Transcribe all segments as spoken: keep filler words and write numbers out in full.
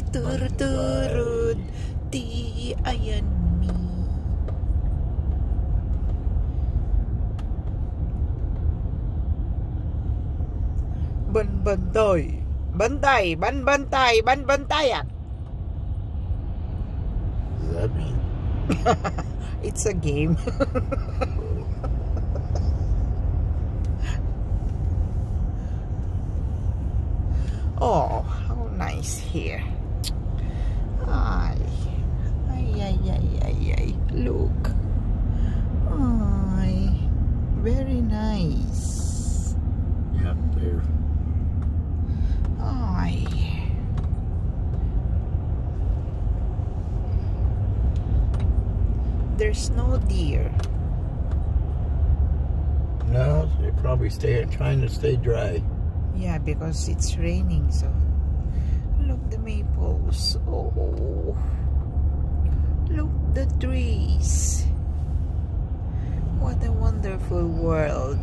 Turut-turut, di ayan mi. Ban-bantay. Bantay, ban-bantay, ban-bantayan. What does that mean? It's a game. Oh, how nice here. Ay, ay, ay, ay, ay, ay. Look. Ay, very nice. Yeah, there. Ay. There's no deer. No, they're probably staying, trying to stay dry. Yeah, because it's raining, so look the maples. Oh, look the trees. What a wonderful world.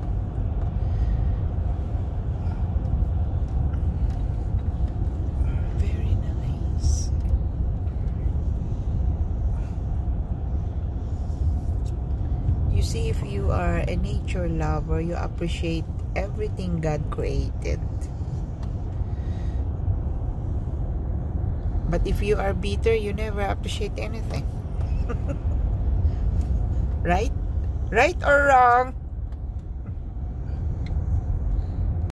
Very nice. You see, if you are a nature lover, you appreciate everything God created. But if you are bitter, you never appreciate anything. Right? Right or wrong?